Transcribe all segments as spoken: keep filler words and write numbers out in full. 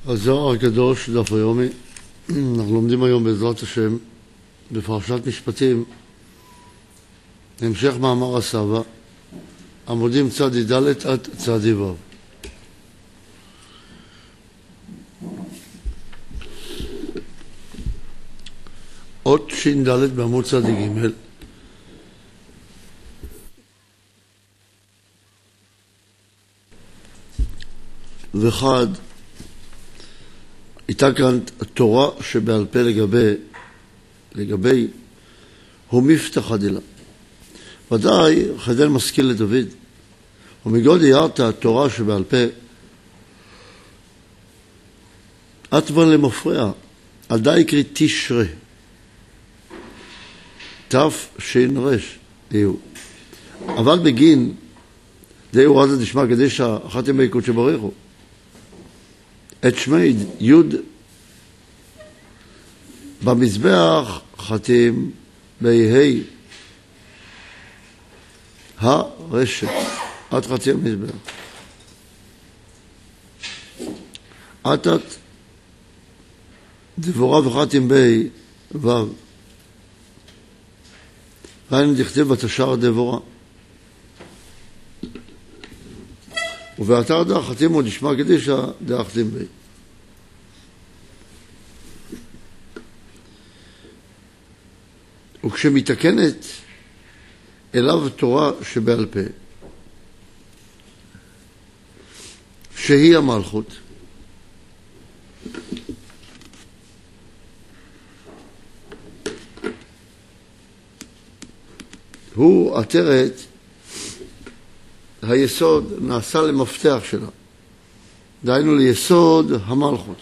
הזוהר הקדוש, דף היומי. אנחנו לומדים היום בעזרת השם בפרשת משפטים, המשך מאמר הסבא, עמודים צדי ד' עד צדי ו'. אות שין ד' בעמוד צדי ג'. וחד, הייתה כאן התורה שבעל פה לגבי, לגבי הוא מפתח הדילה. ודאי חדל משכיל לדוד, ומגוד יראת התורה שבעל פה, אטבן למפרע, עדי קריא תשרה, תף שין רש, יהיו. אבל בגין, דהיו רזה נשמע קדישה, אחת ימי קודשא בריך הוא. את שמי יוד במזבח חתים בהי הרשת עד חצי המזבח עתת דבורה וחתים בהי וו והיינו דכתיב בתשער דבורה ובאתר דה חתים עוד נשמע קדישה דה חתים בי. וכשמתקנת אליו תורה שבעל פה, שהיא המלכות, הוא עטרת היסוד נעשה למפתח שלה, דהיינו ליסוד המלכות.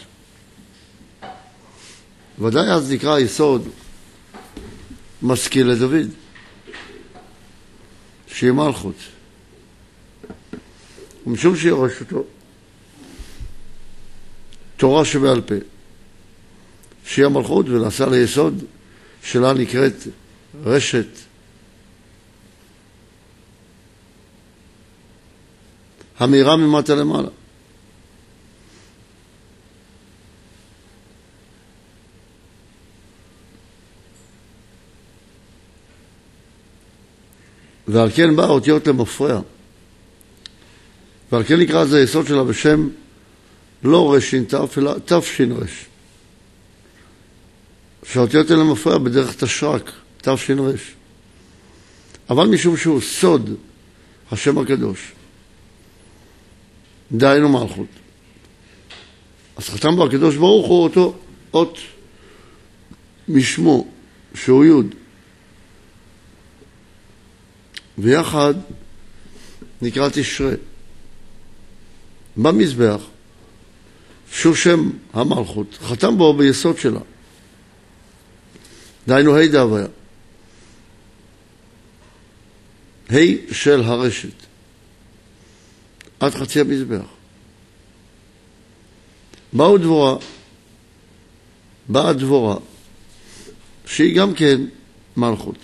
ודאי אז נקרא היסוד משכיל לדוד, שהיא מלכות, ומשום שיורש אותו תורה שבעל פה, שהיא המלכות, ונעשה ליסוד שלה נקראת רשת המאירה ממטה למעלה. ועל כן באה אותיות למפרע, ועל כן נקרא זה היסוד שלה בשם לא רשין תף אלא תף שין רש, שהאותיות האלה למפרע בדרך תשרק, תף שין רש. אבל משום שהוא סוד השם הקדוש, דהיינו מלכות, אז חתם בו הקדוש ברוך הוא אותו אות משמו שהוא יוד, ויחד נקרא תשרה במזבח שהוא שם המלכות, חתם בו ביסוד שלה, דהיינו ה' דהוויה, ה' של הרשת עד חצי המזבח. באו דבורה, באה דבורה שהיא גם כן מלכות,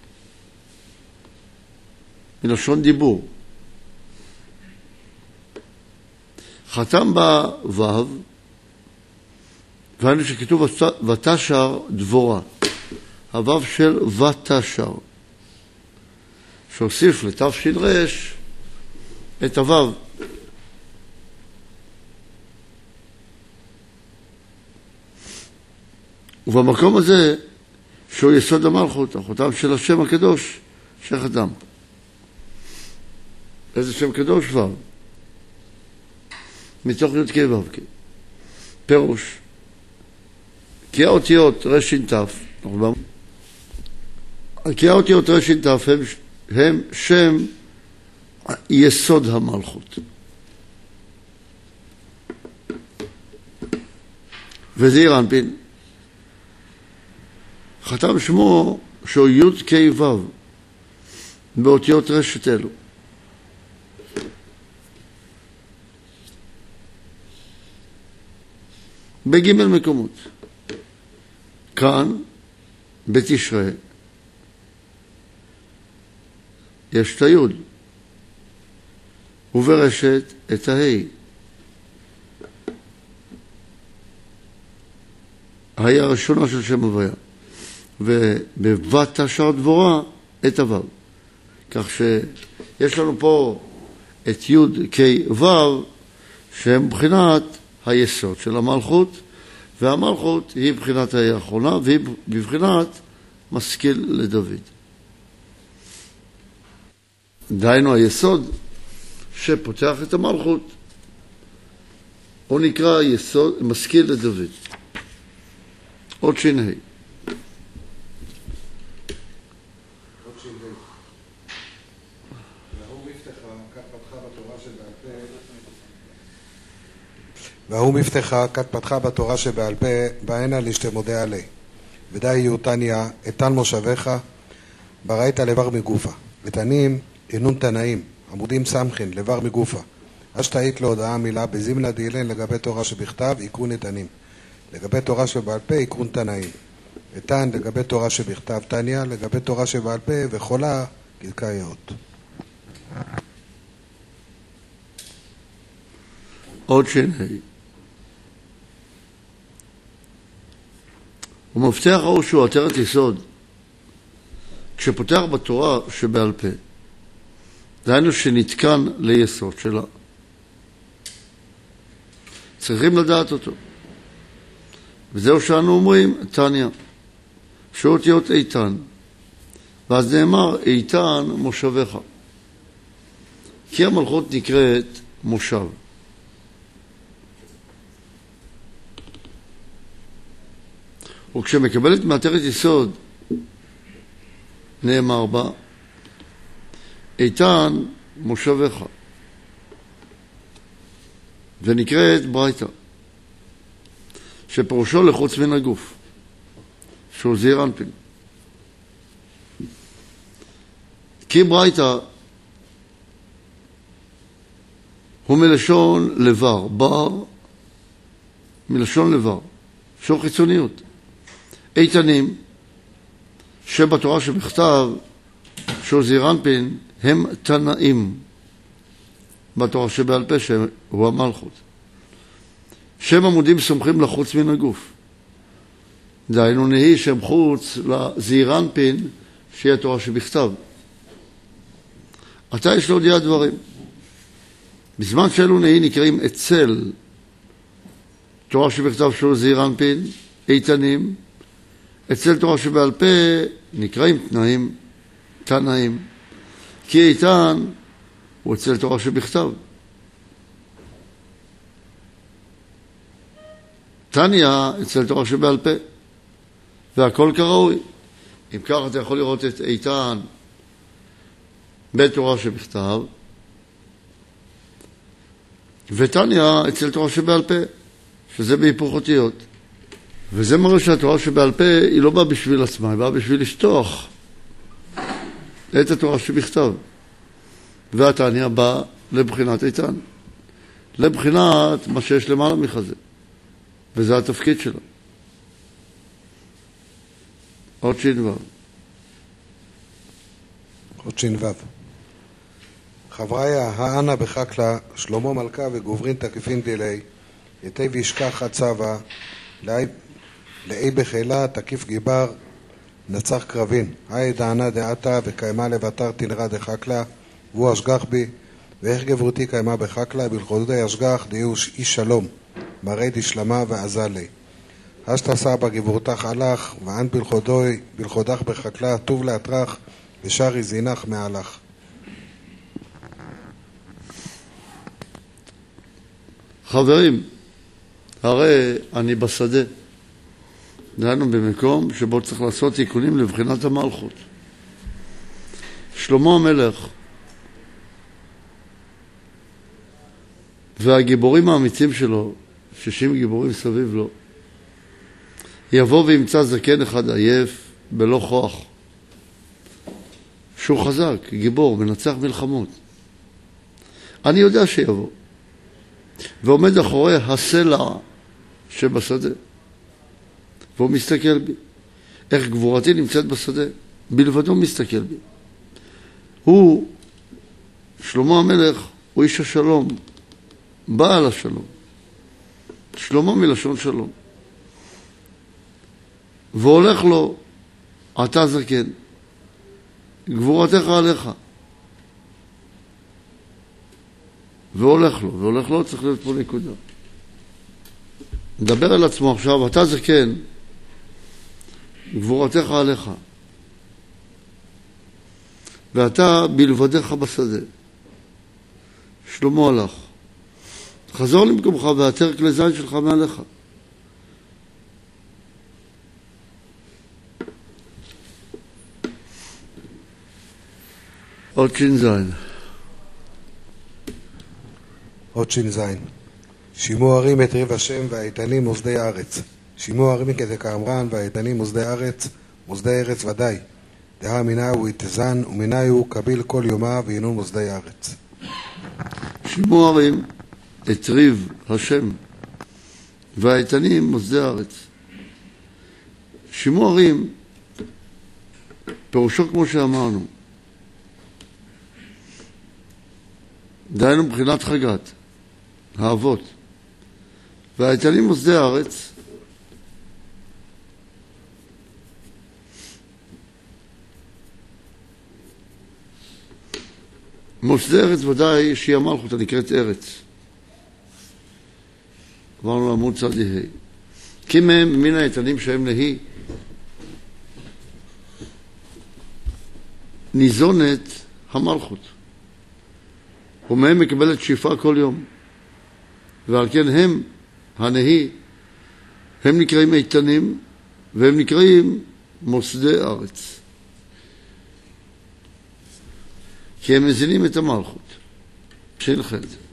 מלשון דיבור. חתם בה וו, והיינו שכתוב ותשר דבורה, הוו של ותשר, שהוסיף לתף שין רש את הוו. ובמקום הזה שהוא יסוד המלכות, החותם של השם הקדוש שחתם. איזה שם קדוש וו? מתוך י' כ' ו' כ'. פירוש, כי האותיות רשין תף, כי האותיות רשין תף הם, הם שם יסוד המלכות. וזעיר אנפין, חתם שמו שהוא י' כ' ו' באותיות רשת אלו. בגימל מקומות. כאן, בתשרה, יש את היוד, וברשת את ההי. היה ראשונה של שם הוויה. ובבת השאר דבורה את הוו. כך שיש לנו פה את י' כ' ו' שהם מבחינת היסוד של המלכות, והמלכות היא מבחינת האחרונה, והיא בבחינת משכיל לדוד. דהיינו היסוד שפותח את המלכות, הוא נקרא יסוד, משכיל לדוד. עוד שין ה'. והוא מפתחה, כת פתחה בתורה שבעל פה, בהנה להשתמודה עלי. ודאי יהיו תניה, איתן מושבך, בראית לבר מגופה. ותנים, אינון תנאים, עמודים סמכין, לבר מגופה. אשתאית להודעה מילה, בזימנה דילן לגבי תורה שבכתב, עקרון איתנים. לגבי תורה שבעל פה, עקרון תנאים. איתן לגבי תורה שבכתב, תניה, לגבי תורה שבעל פה, וחולה, גדקה יאות. עוד שני. ומפתח האור שהוא עטרת יסוד, כשפותח בתורה שבעל פה, דהיינו שנתקן ליסוד שלה. צריכים לדעת אותו. וזהו שאנו אומרים, תניה, שאותיות איתן. ואז נאמר, איתן מושבך. כי המלכות נקראת מושב. וכשמקבלת מעטרת יסוד, נאמר בה, איתן מושבך. ונקראת ברייתא, שפרושו לחוץ מן הגוף, שהוא זעיר אנפין. כי ברייתא הוא מלשון לבר, בר מלשון לבר, שהוא חיצוניות. איתנים שבתורה שבכתב, שהוא זעיר אנפין, הם תנאים בתורה שבעל פה, שהוא המלכות. שם עמודים סומכים לחוץ מן הגוף. דהיינו נהי שהם חוץ לזעיר אנפין, שהיא התורה שבכתב. עתה יש להודיע דברים. בזמן שאלו נהי נקראים אצל תורה שבכתב, שהוא זעיר אנפין, איתנים, אצל תורה שבעל פה נקראים תנאים, תנאים. כי איתן הוא אצל תורה שבכתב. תניה אצל תורה שבעל פה. והכל כראוי. אם כך אתה יכול לראות את איתן בתורה שבכתב, ותניה אצל תורה שבעל פה, שזה בהיפוך אותיות. וזה מראה שהתורה שבעל פה היא לא באה בשביל עצמה, היא באה בשביל לשטוח את התורה שבכתב. והתניה באה לבחינת איתן, לבחינת מה שיש למעלה מחזה, וזה התפקיד שלה. עוד שין וו. עוד שין וו. חבריה, האנה בחקלה, שלמה מלכה וגוברין תקיפין דילי, יתי וישכח הצבה, לאי בחילה, תקיף גיבר, נצח קרבין. היי דענה דעתה וקיימה לבטר תנרה דחקלה, והוא אשגח בי, ואיך גברותי קיימה בחקלה, בלכודי אשגח דיהו איש שלום, מראי דשלמה ועזה לי. אשת עשה בגבורתך הלך, ואן בלכודוי, בלכודך בחקלה, טוב להטרח, ושרי זינך מעלך. חברים, הרי אני בשדה. דהיינו במקום שבו צריך לעשות תיקונים לבחינת המלכות. שלמה המלך והגיבורים האמיצים שלו, שישים גיבורים סביב לו, יבוא וימצא זקן אחד עייף בלא כוח, שהוא חזק, גיבור, מנצח מלחמות. אני יודע שיבוא, ועומד אחורי הסלע שבשדה, והוא מסתכל בי. איך גבורתי נמצאת בשדה? בלבדו מסתכל בי. הוא, שלמה המלך, הוא איש השלום, בעל השלום. שלמה מלשון שלום. והולך לו, אתה זקן, גבורתך עליך. והולך לו, והולך לו, צריך להיות פה נקודה. מדבר על עצמו עכשיו, אתה זקן, גבורתך עליך. ואתה בלבדך בשדה. שלמה הלך. חזור למקומך ועתר כלי זין שלך מעליך. עוד שין זין. עוד שין זין. שימו הרים את ריב השם והאיתנים מוסדי ארץ. שימו הרים כדקאמרן והאיתנים מוסדי ארץ, מוסדי ארץ ודאי. דהה מינהו יתזן ומינהו קביל כל יומה וינון מוסדי ארץ. שימו הרים את ריב השם והאיתנים מוסדי ארץ. שימו הרים פירושו כמו שאמרנו. דהיינו מבחינת חגת, האבות. והאיתנים מוסדי הארץ, מוסדי ארץ ודאי שהיא המלכות הנקראת ארץ. עברנו לעמוד צדי ה'. כי מהם מן האיתנים שהם להי ניזונת המלכות. ומהם מקבלת שאיפה כל יום. ועל כן הם, הנהי, הם נקראים איתנים, והם נקראים מוסדי ארץ. כי הם מזינים את המלכות. שנחת.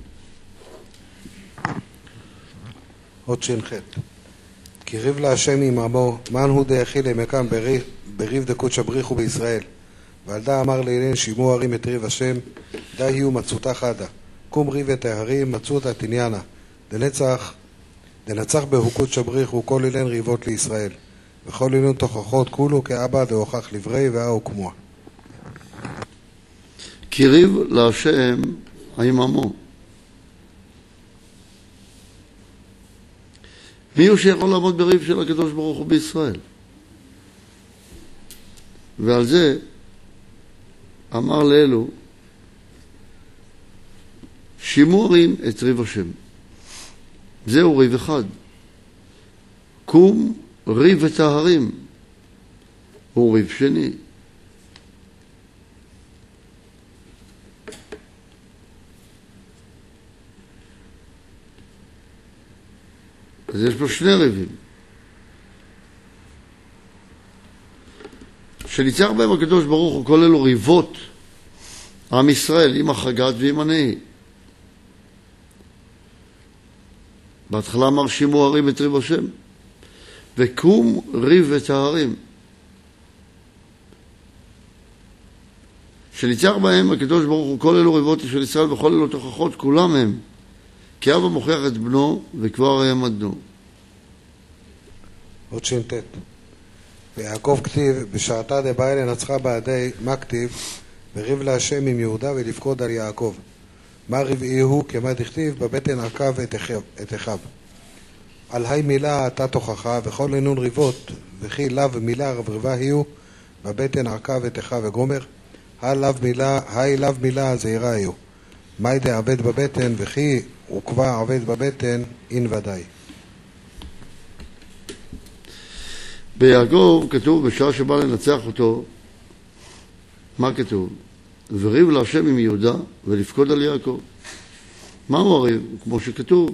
עוד שנחת. כי ריב להשם עם עמו, מן הוא דאכיל למקם בריב, בריב דקודש הבריחו בישראל. ועל דה אמר לאילן שימו הרים את ריב השם, דה יהיו מצותה חדה. קום ריב את ההרים, מצות התניאנה. דנצח, דנצח בהוקות שבריחו כל אילן ריבות לישראל. וכל אילן תוכחות כולו כאבא דהוכח לברי והאו כמוה. כי ריב להשם עם עמו. מי הוא שיכול לעמוד בריב של הקדוש ברוך הוא בישראל? ועל זה אמר לאלו, שימו הרים את ריב השם. זהו ריב אחד. קום ריב את ההרים. הוא ריב שני. אז יש פה שני ריבים. שניצח בהם הקדוש ברוך הוא כל אלו ריבות עם ישראל עם החגת ועם הנהי. בהתחלה אמר שימו הרים את ריב השם וקום ריב את ההרים. שניצח בהם הקדוש ברוך הוא כל אלו ריבות של ישראל וכל אלו תוכחות כולם הם כי אבא מוכיח את בנו וכבר העמדנו. עוד ש"ט. ויעקב כתיב בשעתה דבעי לנצחה בעדי מה כתיב וריב להשם עם יהודה ולפקוד על יעקב. מה רבעי הוא כמה דכתיב בבטן עקב את אחיו. על היי מילה אתה תוכחה וכל אינון ריבות וכי לאו מילה רברבה היו בבטן עקב את אחיו וגומר. הלאו מילה היי לאו מילה זהירה היו. מאי דעבד בבטן וכי וקבע עבד בבטן אין ודאי. ביעקב כתוב בשעה שבא לנצח אותו, מה כתוב? וריב להשם עם יהודה ולפקוד על יעקב. מהו הריב? כמו שכתוב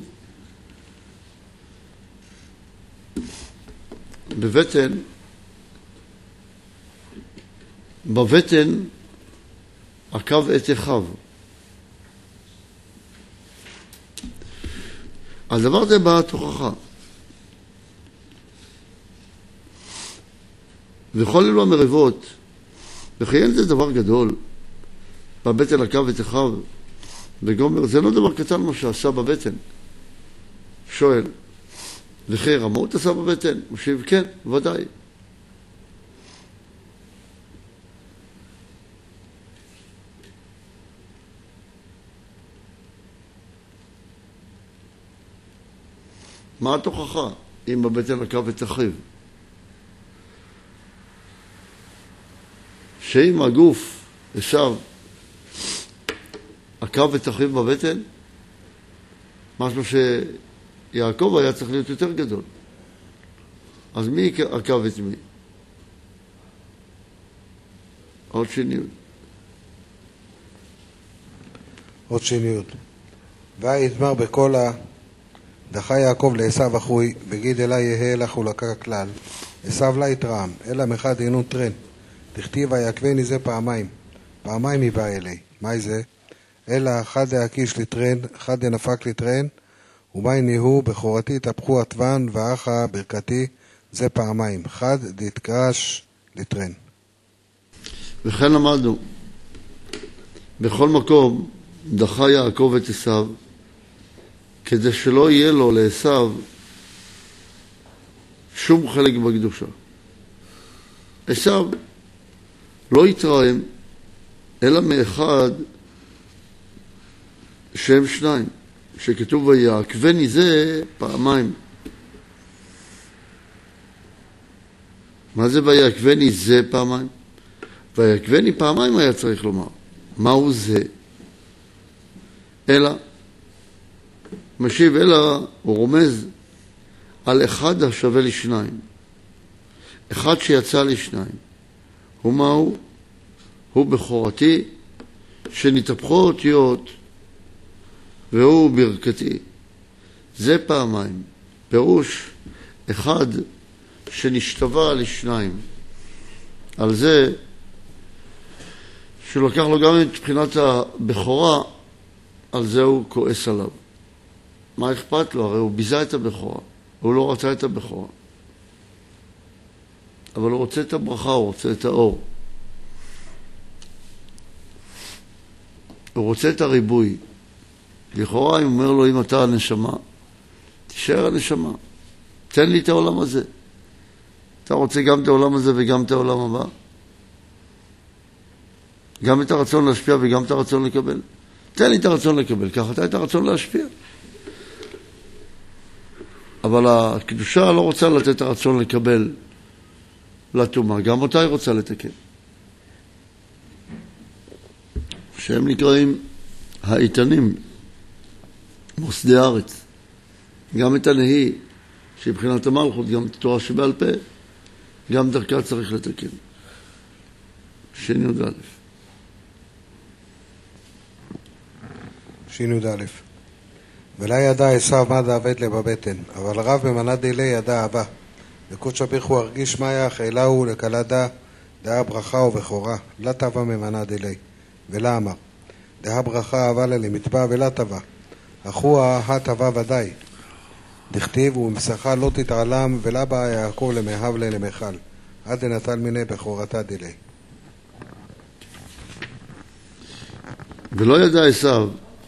בבטן, בבטן עקב את אחיו. על דבר זה באה תוכחה. וכל אלו המריבות, וכי אין זה דבר גדול, בבטן עקב את אחיו וגומר, זה לא דבר קטן מה שעשה בבטן. שואל, וכי רמות עשה בבטן? משיב, כן, ודאי. מה התוכחה אם בבטן עקב את אחיו? שאם הגוף עשיו עקב את אחיו בבטן, משהו שיעקב היה צריך להיות יותר גדול. אז מי עקב את מי? עוד שניות. עוד שניות. ויתמר בכל ה... דחה יעקב לעשיו אחוי, בגיד אלי יהא לך ולקה כלל. עשיו לה יתרעם, אלא מחד אינו טרן. תכתיב ויקבני זה פעמיים. פעמיים היא באה אלי. מה זה? אלא חד דאקיש לטרן, חד דנפק לטרן, ומאי ניהו בכורתי תפחו עטוון ואחה ברכתי, זה פעמיים. חד דתקרש לטרן. וכן למדנו, בכל מקום דחה יעקב את עשיו, כדי שלא יהיה לו לעשיו שום חלק בקדושה. עשיו לא יתרעם, אלא מאחד שהם שניים, שכתוב ויעקבני זה פעמיים. מה זה ויעקבני זה פעמיים? ויעקבני פעמיים היה צריך לומר. מהו זה? אלא, משיב אלא, הוא רומז על אחד השווה לשניים. אחד שיצא לשניים. הוא מהו? הוא בכורתי, שנתהפכו אותיות, והוא ברכתי. זה פעמיים. פירוש אחד שנשתווה לשניים. על זה שהוא לקח לו גם את בחינת הבכורה, על זה הוא כועס עליו. מה אכפת לו? הרי הוא ביזה את הבכורה. הוא לא רצה את הבכורה. אבל הוא רוצה את הברכה, הוא רוצה את האור. הוא רוצה את הריבוי. לכאורה, אם אומר לו, אם אתה הנשמה, תישאר הנשמה. תן לי את העולם הזה. אתה רוצה גם את העולם הזה וגם את העולם הבא? גם את הרצון להשפיע וגם את הרצון לקבל. תן לי את הרצון לקבל, ככה אתה את הרצון להשפיע. אבל הקדושה לא רוצה לתת את הרצון לקבל לתומה, גם אותה היא רוצה לתקן. שהם נקראים האיתנים, מוסדי הארץ. גם את הנהי, שבחינת המלכות, גם את התורה שבעל פה, גם דרכה צריך לתקן. שין י"א. שין י"א. ולה ידע עשיו מה דאבד לה בבטן, אבל רב במנה דילי ידע אהבה. וקודש בריך הוא הרגיש מה יח אלהו לקלה דה, דאה ברכה ובכורה, לא טבע ממנה דילי. ולה אמר, דאה ברכה אהבה לה למטבע ולה טבע. אחו הטבע ודאי. דכתיב ומסכה לא תתעלם ולה בא יעקב למהב לה למחל. עד לנטל מיני בכורתה דילי. ולא ידע עשיו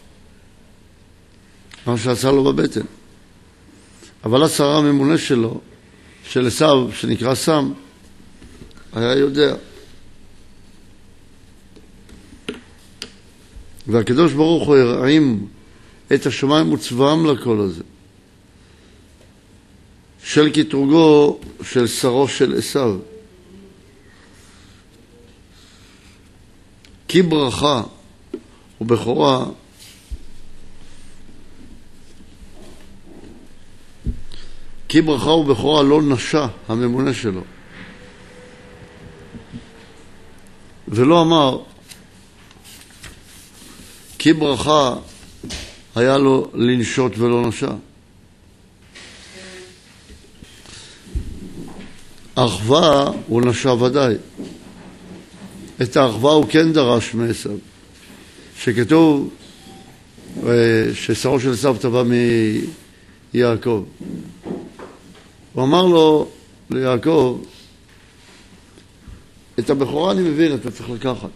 מה שעשה לו בבטן. אבל השרה הממונה שלו, של עשיו, שנקרא סם, היה יודע. והקדוש ברוך הוא הרעים את השמיים וצבאם לקול הזה. של קטרוגו של שרו של עשיו. כי ברכה ובכורה כי ברכה ובכורה לא נשא הממונה שלו. ולא אמר כי ברכה היה לו לנשות ולא נשא. האחווה הוא נשא ודאי. את האחווה הוא כן דרש מעשיו. שכתוב ששרו של עשיו טבע מיעקב. הוא אמר לו ליעקב, את הבכורה אני מבין, אתה צריך לקחת.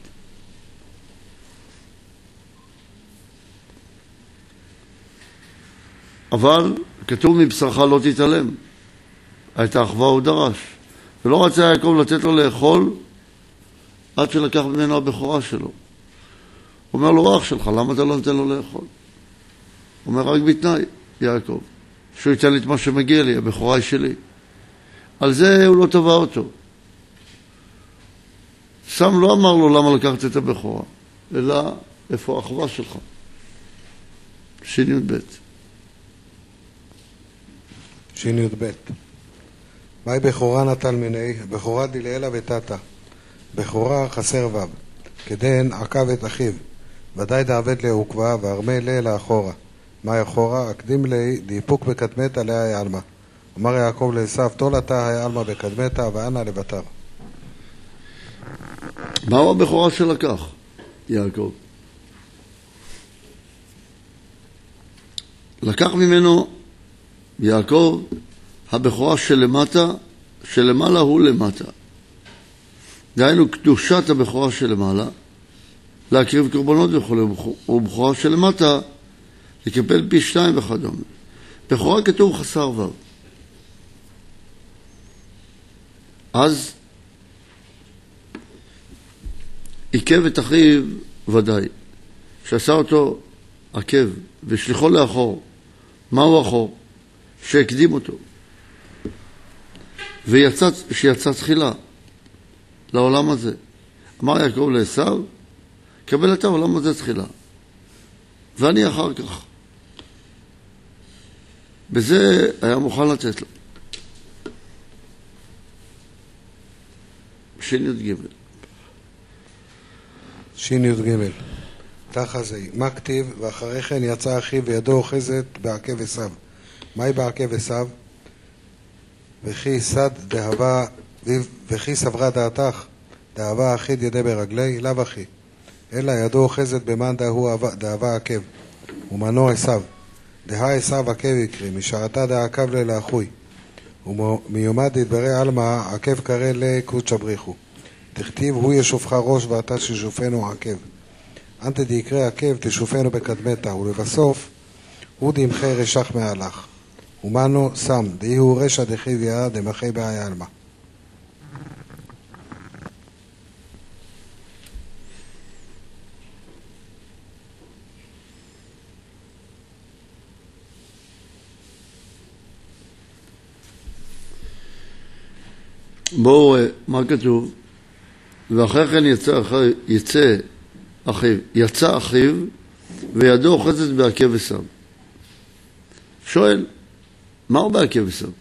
אבל כתוב מבשרך לא תתעלם. את האחווה הוא דרש. ולא רצה יעקב לתת לו לאכול עד שלקח ממנו הבכורה שלו. הוא אומר לו, אח שלך, למה אתה לא נותן לו לאכול? הוא אומר, רק בתנאי, יעקב, שהוא ייתן לי את מה שמגיע לי, הבכורה היא שלי. על זה הוא לא טבע אותו. סם לא אמר לו למה לקחת את הבכורה, אלא איפה האחווה שלך. שין י"ב. שין י"ב. מהי בכורה נטל מיני? בכורה דילאלה ותתה. בכורה חסר וו. כדן עקב את אחיו. ודאי דעבד לעוקבה והרמי לי לאחורה. מהי אחורה? אקדים לי דיפוק בקדמתה להי אלמה. אמר יעקב לעשיו, תול אתה ההי אלמה בקדמתה ואנה לבטר. מהו הבכורה שלקח, יעקב? לקח ממנו יעקב הבכורה שלמטה, שלמעלה הוא למטה. דהיינו קדושת הבכורה שלמעלה, להקריב קורבנות וכו', ובכורה שלמטה, לקבל פי שתיים וכדומה. בכורה כתוב חסר וו. אז עיכב את אחיו ודאי, שעשה אותו עקב ושליחו לאחור. מהו אחור? שהקדים אותו. ויצא, שיצא תחילה לעולם הזה. אמר יעקב לעשיו, קבל את העולם הזה תחילה, ואני אחר כך. בזה היה מוכן לתת לו. שין י"ג. שין י"ג. תחזי. מה כתיב? ואחרי כן יצא אחיו וידו אוחזת בעקב עשיו. מהי בעקב עשיו? וכי סד דהבה וכי סברה דעתך דהבה אחיד ידי ברגלי לאו אחי אלא ידו אוחזת במאן דהו דהבה עקב ומנו עשיו דהה עשיו עקב יקרי משעתה דעקב לאחוי ומיומד ידברי עלמא עקב קרא לקודש בריחו תכתיב הוא ישופך ראש ואתה ששופנו עקב אנטה דיקרא עקב תשופנו בקדמתה ולבסוף הוא דמחי רשך מהלך ומנו סם דהיהו רשע דחיביה דמחי בעי עלמא. בואו, מה כתוב? ואחרי כן יצא אחיו, יצא אחיו, יצא אחיו וידו אוחזת בעקב עשיו. שואל, מהו בעקב עשיו?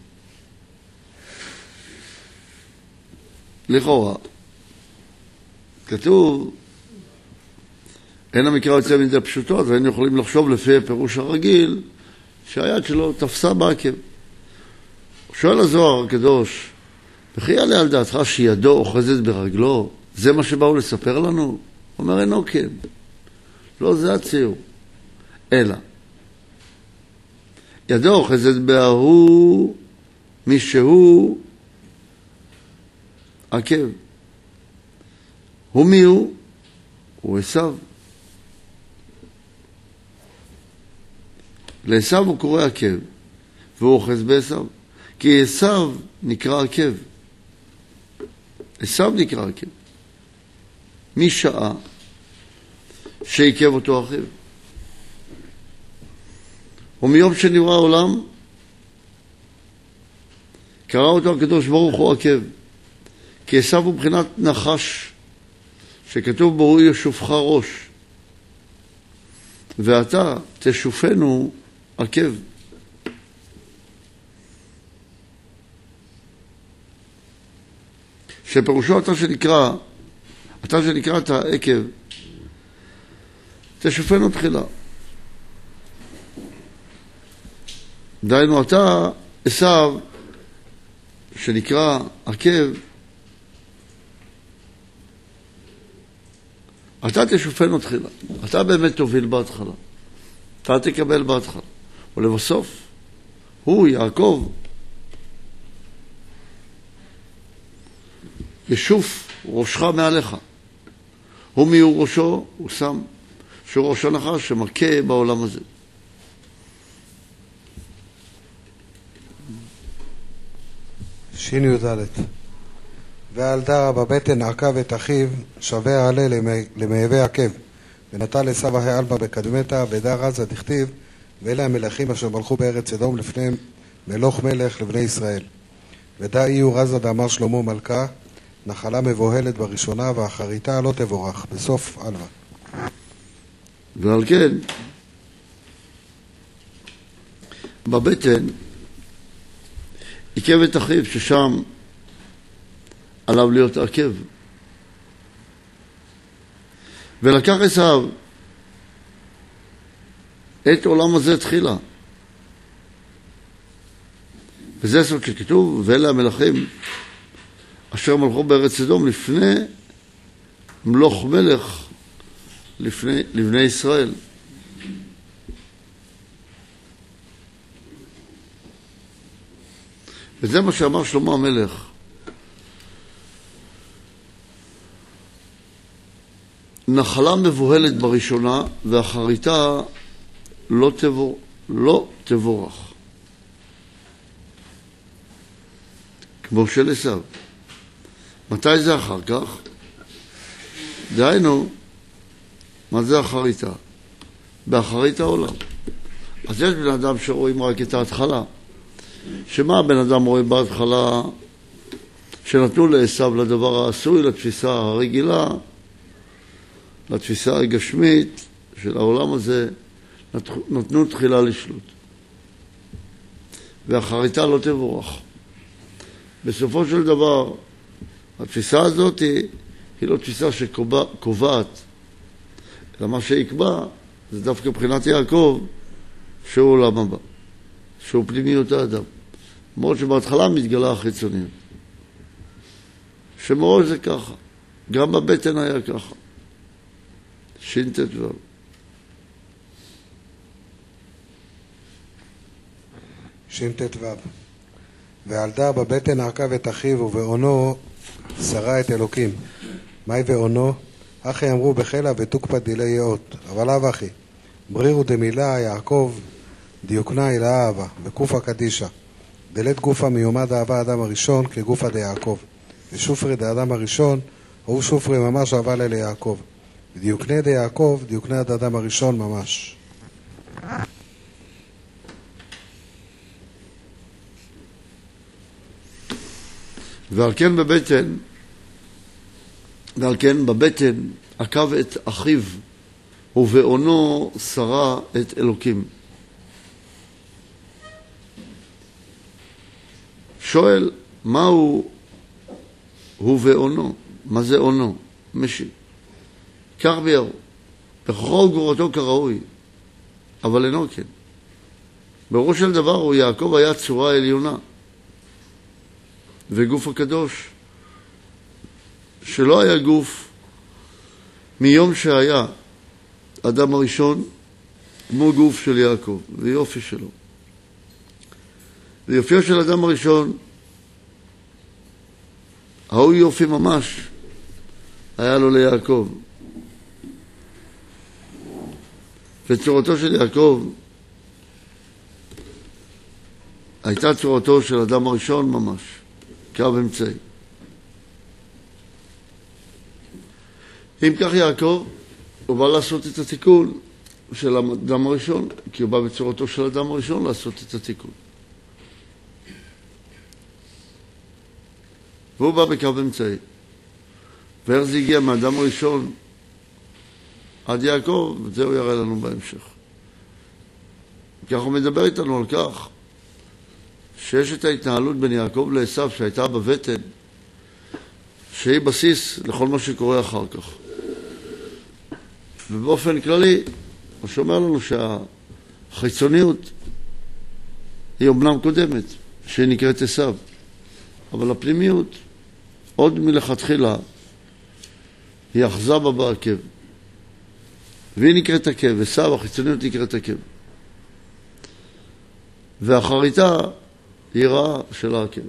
לכאורה, כתוב, אין המקרא יוצא מזה פשוטות, והיינו יכולים לחשוב לפי הפירוש הרגיל, שהיד שלו תפסה בעקב. שואל הזוהר הקדוש, וכי יעלה על דעתך שידו אוחזת ברגלו? זה מה שבאו לספר לנו? אומר, אינו כן. לא, זה הציור. אלא, ידו אוחזת בהוא מי שהוא עקב. הוא מי הוא? הוא עשיו. לעשיו הוא קורא עקב, והוא אוחז בעשיו. כי עשיו נקרא עקב. עשיו נקרא עקב. מי שעה שעיקב אותו אחיו. ומיום שנברא העולם קרא אותו הקדוש ברוך הוא עקב. כי עשיו הוא מבחינת נחש שכתוב בו הוא ישופך ראש ואתה תשופנו עקב. שפירושו אתה שנקרא אתה שנקרא את העקב תשופנו תחילה. דהיינו אתה עשיו שנקרא עקב אתה תשופנו תחילה. אתה באמת תוביל בהתחלה, אתה תקבל בהתחלה, ולבסוף הוא יעקב ישוף ראשך מעליך. הוא מי הוא ראשו? הוא שם שהוא ראש הנחש שמכה בעולם הזה. שין י"ד. ועל דרה בבטן עקב את אחיו שווה עלה למייבי עקב ונטל עשיו ההי עלמא בקדמתה ודר עזה דכתיב ואלה המלכים אשר מלכו בארץ אדום לפני מלוך מלך לבני ישראל ודא איהו רזה דאמר שלמה מלכה נחלה מבוהלת בראשונה ואחריתה לא תבורך. בסוף אלווה. ועל כן, בבטן, עיכב את אחיו, ששם עליו להיות עקב. ולקח עשיו את עולם הזה תחילה. וזה סוד שכתוב, ואלה המלכים אשר מלכו בארץ סדום לפני מלוך מלך לפני, לבני ישראל. וזה מה שאמר שלמה המלך. נחלה מבוהלת בראשונה ואחריתה לא תבור, לא תבורך. כמו של עשיו. מתי זה אחר כך? דהיינו, מה זה אחריתה? באחרית העולם. אז יש בן אדם שרואים רק את ההתחלה. שמה הבן אדם רואה בהתחלה? שנתנו לעשיו לדבר העשוי, לתפיסה הרגילה, לתפיסה הגשמית של העולם הזה, נתנו תחילה לשלוט. ואחריתה לא תבורך. בסופו של דבר, התפיסה הזאת היא, היא לא תפיסה שקובעת, אלא מה שיקבע זה דווקא מבחינת יעקב, שהוא עולם הבא, שהוא פנימיות האדם. למרות שבהתחלה מתגלה החיצוניות. שמראש זה ככה. גם בבטן היה ככה. שינטת דבר. שינטת דבר. ועלדה בבטן עקב את אחיו ובעונו שרה את אלוקים. מהי ועונו? אחי אמרו בחילה ותוקפא דילי יאות. אבל אב אחי, ברירו דמילה יעקב דיוקנה אל האהבה וקופה קדישה. דלת גופה מיומד אהבה האדם הראשון כגופה דיעקב. ושופרי דאדם הראשון הוא שופרי ממש אהבה אל יעקב. ודיוקנה דיעקב דיוקנה דאדם הראשון ממש. ועל כן בבטן, ועל כן בבטן עקב את אחיו ובעונו שרה את אלוקים. שואל, מהו הוא ועונו? מה זה עונו? משיב. כך ביארו. בכוחו וגבורתו כראוי, אבל אינו כן. בראש של דבר הוא יעקב היה צורה עליונה. וגוף הקדוש, שלא היה גוף מיום שהיה אדם הראשון, כמו גוף של יעקב, ויופי שלו. ויופיו של אדם הראשון, ההוא יופי ממש, היה לו ליעקב. וצורתו של יעקב, הייתה צורתו של אדם הראשון ממש. קו אמצעי. אם כך יעקב, הוא בא לעשות את התיקון של האדם הראשון, כי הוא בא בצורתו של האדם הראשון לעשות את התיקון. והוא בא בקו אמצעי. ואיך זה הגיע מהאדם הראשון עד יעקב, וזה הוא יראה לנו בהמשך. כך הוא מדבר איתנו על כך, שיש את ההתנהלות בין יעקב לעשיו שהייתה בבטן, שהיא בסיס לכל מה שקורה אחר כך. ובאופן כללי, הוא שאומר לנו שהחיצוניות היא אומנם קודמת, שהיא נקראת עשיו, אבל הפנימיות, עוד מלכתחילה, היא אחזה בה בעקב. והיא נקראת עקב, עשיו, החיצוניות נקראת עקב. ואחריתה, היא רעה של העקב.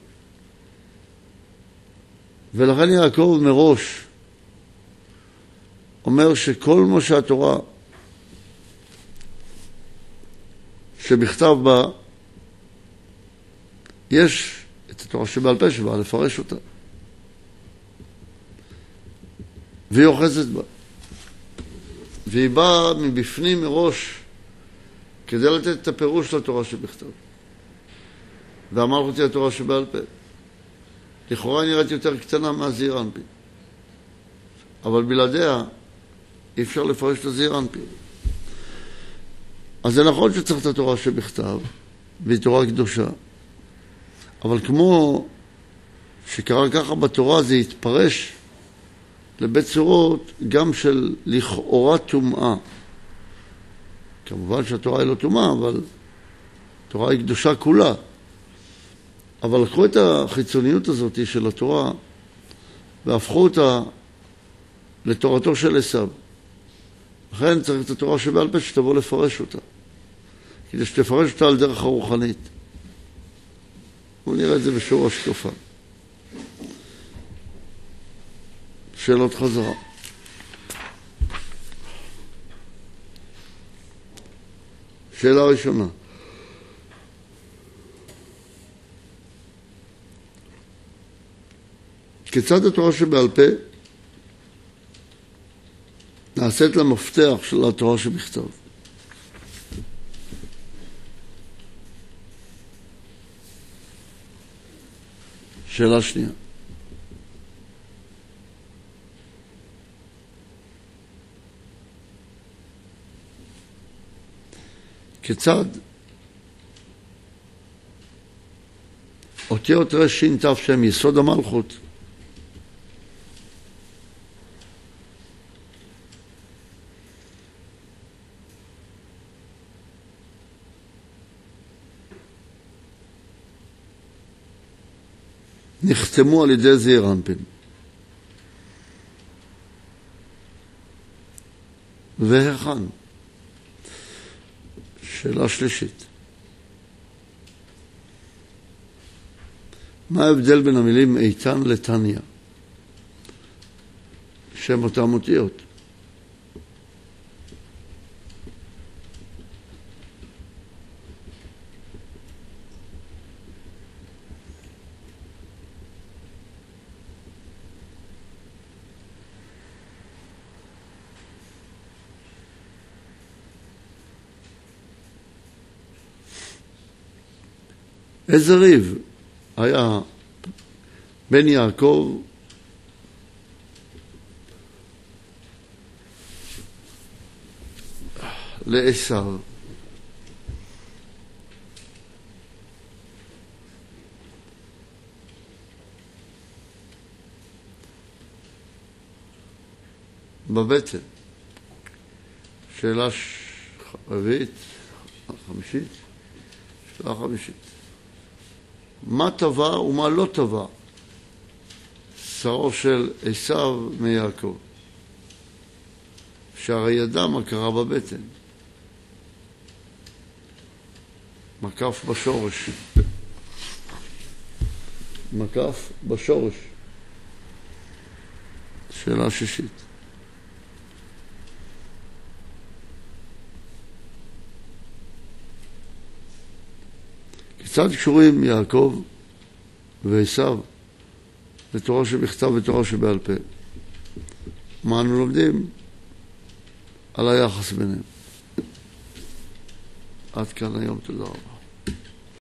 ולכן יעקב מראש אומר שכל מה שהתורה שבכתב בה, יש את התורה שבעל פה שבאה לפרש אותה. והיא אוחזת בה. והיא באה מבפנים מראש כדי לתת את הפירוש לתורה שבכתב. ואמר אותי התורה שבעל פה. לכאורה נראית יותר קטנה מהזעיר אנפין. אבל בלעדיה אי אפשר לפרש את הזעיר אנפין. אז זה נכון שצריך את התורה שבכתב, והיא תורה קדושה. אבל כמו שקרה ככה בתורה, זה יתפרש לבית צורות גם של לכאורה טומאה. כמובן שהתורה היא לא טומאה, אבל התורה היא קדושה כולה. אבל לקחו את החיצוניות הזאת של התורה והפכו אותה לתורתו של עשיו. לכן צריך את התורה שבעל פה שתבוא לפרש אותה, כדי שתפרש אותה על דרך הרוחנית. בואו נראה את זה בשיעור השקפה. שאלות חזרה. שאלה ראשונה. כיצד התורה שבעל פה נעשית למפתח של התורה שבכתב? שאלה שנייה. כיצד אותיות רש שין תף שהם יסוד המלכות נחתמו על ידי זעיר אנפין? והיכן? שאלה שלישית. מה ההבדל בין המילים איתן לתניא? שם אותם אותיות. איזה ריב היה בן יעקב לעשיו? בבטן. שאלה רביעית, חמישית, שאלה חמישית. מה טבע ומה לא טבע שרו של עשיו מיעקב? שהרי ידע מה קרה בבטן. מקף בשורש. מקף בשורש. שאלה שישית. כיצד קשורים יעקב ועשיו לתורה שבכתב ותורה שבעל פה? מה אנו לומדים על היחס ביניהם? עד כאן היום, תודה רבה.